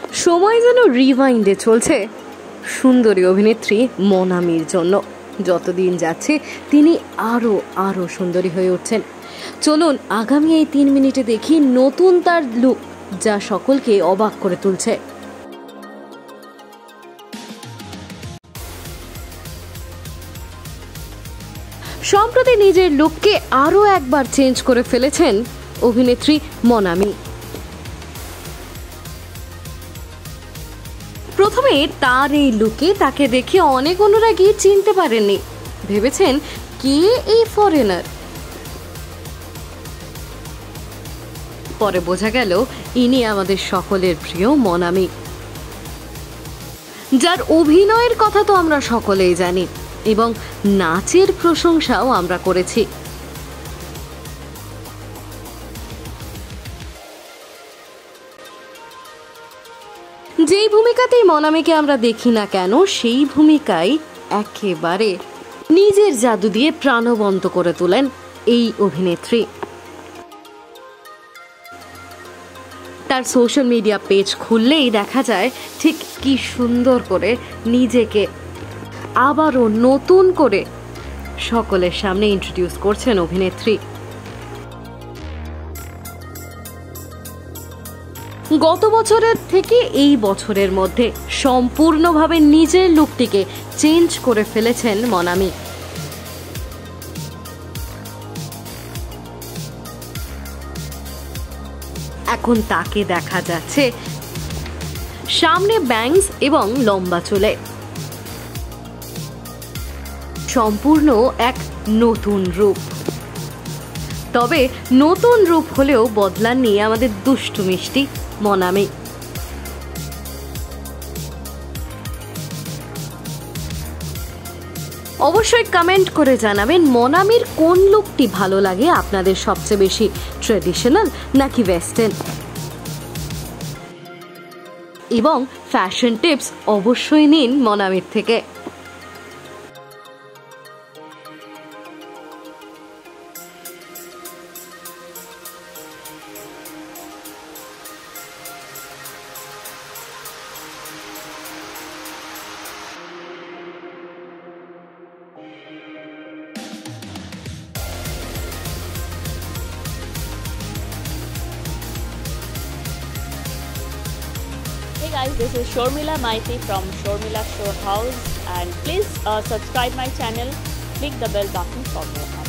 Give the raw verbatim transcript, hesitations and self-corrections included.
সময় যেন রিভাইন্ডে চলছে সুন্দরী অভিনেত্রী মনামির জন্য। যতদিন যাচ্ছে তিনি আরও আরও সুন্দরী হয়ে উঠছেন। চলুন আগামী এই তিন মিনিটে দেখি নতুন তার লুক, যা সকলকে অবাক করে তুলছে। সম্প্রতি নিজের লুককে আরও একবার চেঞ্জ করে ফেলেছেন অভিনেত্রী মনামি। প্রথমে তার এই লুকে তাকে দেখে অনেক অনুরাগী চিনতে পারেননি, ভেবেছেন কে এই ফরেনার। পরে বোঝা গেল ইনি আমাদের সকলের প্রিয় মনামি, যার অভিনয়ের কথা তো আমরা সকলেই জানি এবং নাচের প্রশংসাও আমরা করেছি। যেই ভূমিকাতেই মনামিকে আমরা দেখি না কেন, সেই ভূমিকায় একেবারে নিজের জাদু দিয়ে প্রাণবন্ত করে তোলেন এই অভিনেত্রী। তার সোশ্যাল মিডিয়া পেজ খুললেই দেখা যায় ঠিক কি সুন্দর করে নিজেকে আবারও নতুন করে সকলের সামনে ইন্ট্রোডিউস করছেন অভিনেত্রী। গত বছরের থেকে এই বছরের মধ্যে সম্পূর্ণভাবে নিজের লুকটিকে চেঞ্জ করে ফেলেছেন মনামি। এখন তাকে দেখা যাচ্ছে সামনে ব্যাংস এবং লম্বা চুলে, সম্পূর্ণ এক নতুন রূপ। তবে নতুন রূপ হলেও বদলাননি আমাদের দুষ্টু মিষ্টি মনামি। অবশ্যই কমেন্ট করে জানাবেন মনামির কোন লুকটি ভালো লাগে আপনাদের সবচেয়ে বেশি, ট্রেডিশনাল নাকি ওয়েস্টার্ন। এবং ফ্যাশন টিপস অবশ্যই নিন মনামির থেকে। Hey guys, this is Shormila Maiti from Shormila Show House, and please uh, subscribe my channel, click the bell button for more.